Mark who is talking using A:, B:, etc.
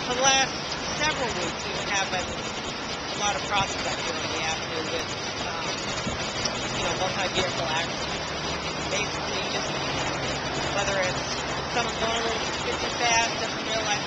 A: For the last several weeks, we've been having a lot of problems up here on the avenue with, multi-vehicle accidents. Basically, just whether it's someone going a little bit too fast, doesn't realize